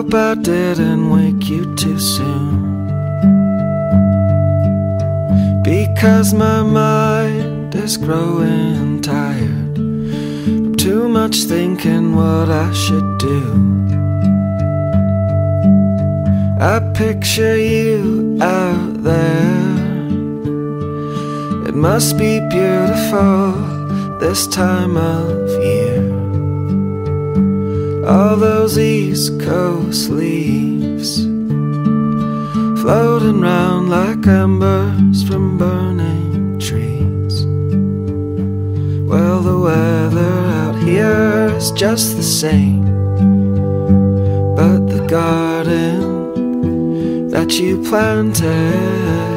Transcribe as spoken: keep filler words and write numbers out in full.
Hope I didn't wake you too soon, because my mind is growing tired from too much thinking what I should do. I picture you out there. It must be beautiful this time of year. All those East Coast leaves floating round like embers from burning trees. Well, the weather out here is just the same, but the garden that you planted